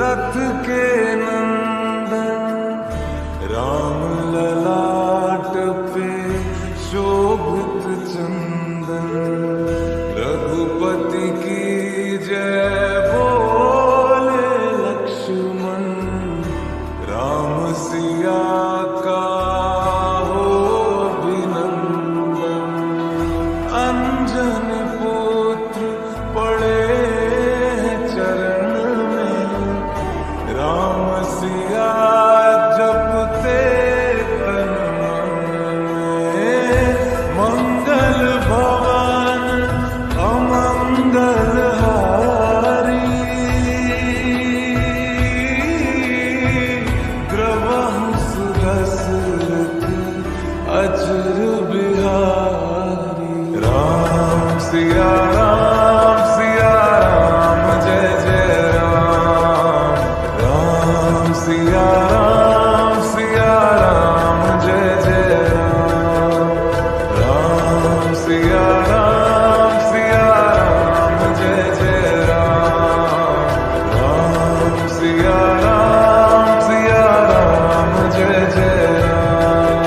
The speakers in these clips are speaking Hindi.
दशरथ के नंदन राम ललाट पे शोभित चंदन, रघुपति की जय बोले लक्ष्मण, राम सिया का हो अभिनंदन। अंजन पुत्र पड़े चरण में, राम सिया जपते तन मन में। मंगल भवन अमंगल हारी, द्रवहु सुदशरथ अचर बिहारी। राम सिया राम सिया राम जय जय राम, राम सिया राम जय जय राम, राम सिया राम जय जय राम, राम सिया राम जय जय राम।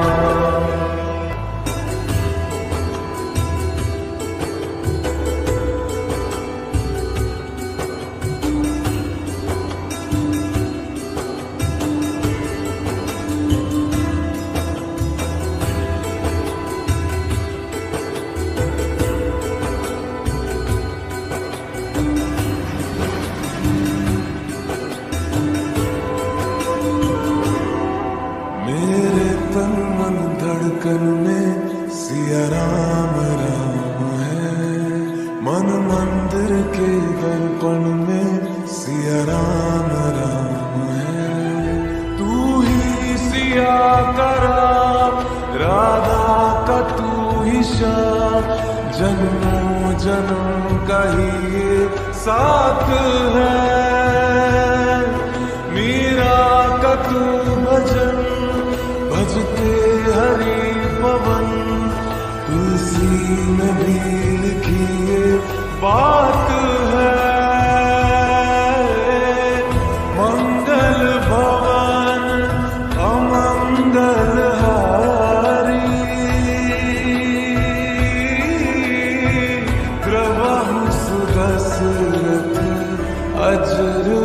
मेरे तन मन धड़कन में सिया राम राम है, मन मंदिर के दर्पण में सिया राम राम है। तू ही सिया का राम, राधा का तू ही श्याम, जन्मों जन्म का ही ये साथ है। मीरा का तू भजन, भजते हरि पवन, तुलसी में भी लिखी ये बात है। मंगल भवन अमंगल हारी, द्रवहु सुदशरथ अजर